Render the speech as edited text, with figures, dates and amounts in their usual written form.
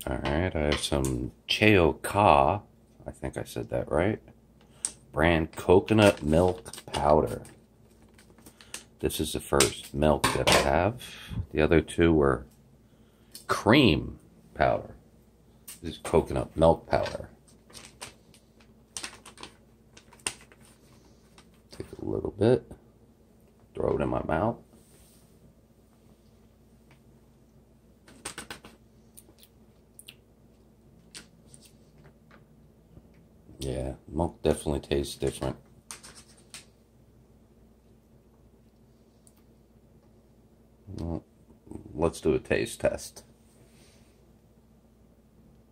Alright, I have some Chaokoh, I think I said that right, brand coconut milk powder. This is the first milk that I have. The other two were cream powder. This is coconut milk powder. Take a little bit, throw it in my mouth. Yeah, milk definitely tastes different. Well, let's do a taste test.